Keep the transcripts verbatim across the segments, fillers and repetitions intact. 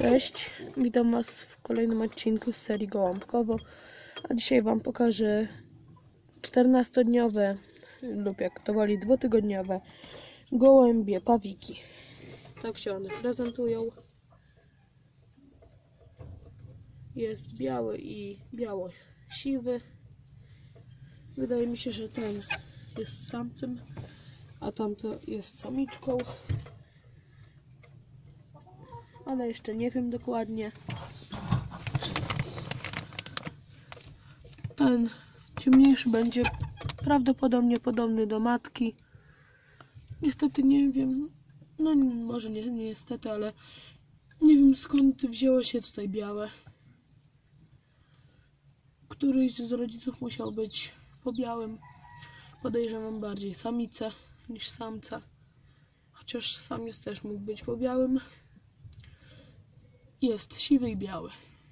Cześć, witam Was w kolejnym odcinku z serii Gołąbkowo, a dzisiaj Wam pokażę czternastodniowe lub jak to woli dwutygodniowe gołębie pawiki. Tak się one prezentują. Jest biały i biało-siwy. Wydaje mi się, że ten jest samcem, a tamto jest samiczką. Ale jeszcze nie wiem dokładnie. Ten ciemniejszy będzie prawdopodobnie podobny do matki. Niestety nie wiem, no może nie, nie niestety, ale nie wiem skąd wzięło się tutaj białe. Któryś z rodziców musiał być po białym. Podejrzewam bardziej samicę niż samca. Chociaż samiec też mógł być po białym. Jest siwy i biały.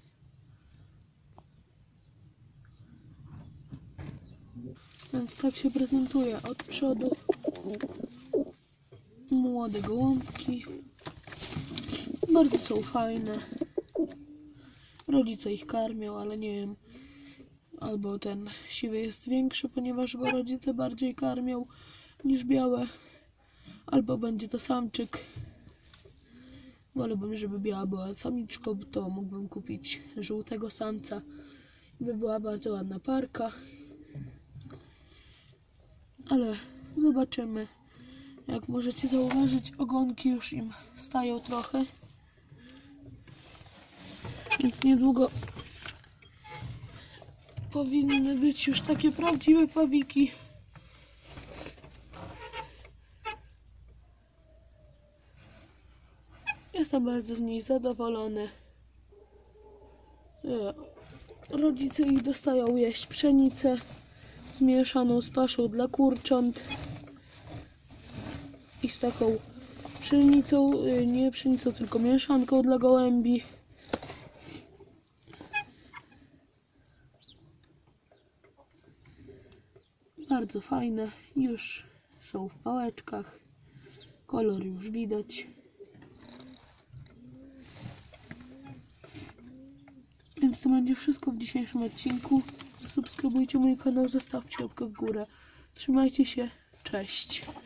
Więc tak się prezentuje od przodu. Młode gołąbki. Bardzo są fajne. Rodzice ich karmią, ale nie wiem. Albo ten siwy jest większy, ponieważ go rodzice bardziej karmią niż białe. Albo będzie to samczyk. Wolałbym, żeby biała była samiczką, bo to mógłbym kupić żółtego samca. By była bardzo ładna parka. Ale zobaczymy. Jak możecie zauważyć, ogonki już im stają trochę. Więc niedługo powinny być już takie prawdziwe pawiki. Jestem bardzo z niej zadowolony. Rodzice ich dostają jeść pszenicę zmieszaną z paszą dla kurcząt i z taką pszenicą, nie pszenicą, tylko mieszanką dla gołębi. Bardzo fajne, już są w pałeczkach, kolor już widać. Więc to będzie wszystko w dzisiejszym odcinku. Zasubskrybujcie mój kanał, zostawcie łapkę w górę. Trzymajcie się, cześć.